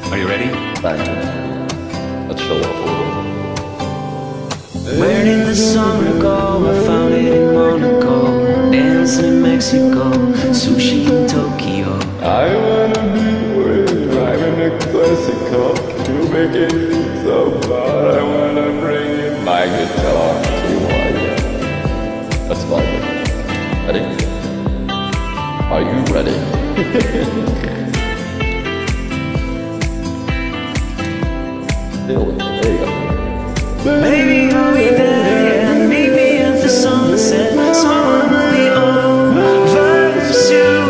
Are you ready? Thank you. Let's show off. Where did the summer go? I found it in Monaco, dancing in Mexico, sushi in Tokyo. I wanna be where you're driving a classical. You make it so far. I wanna bring in my guitar to you. That's fine. Ready? Are you ready? There you go. Baby, are we there yet? Meet me at the sunset. Summer will be over soon.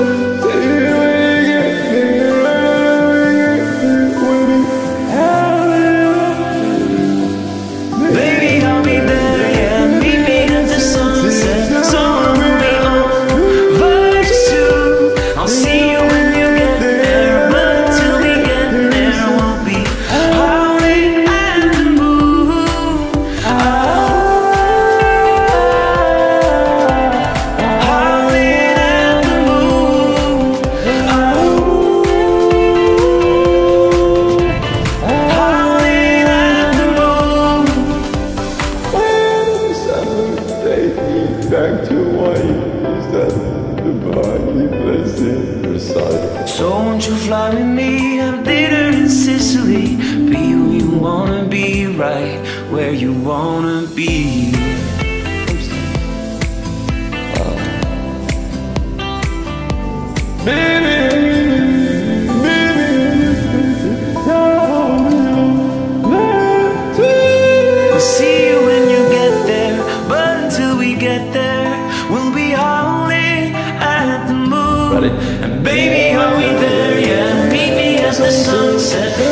Baby, are we there yet? Meet me at the sunset. Summer will be over soon. I'll see you when you get there, but until we get there, we'll be howling at the moon. Howling at the moon. Howling at the moon. Back to what you said. The body blessing your side. So won't you fly with me, have dinner in Sicily, be who you wanna be, right where you wanna be. I'll see you when you get there, but until we get there, we'll be howling at the moon. Ready? And baby, are we there yet? Meet me at the sunset.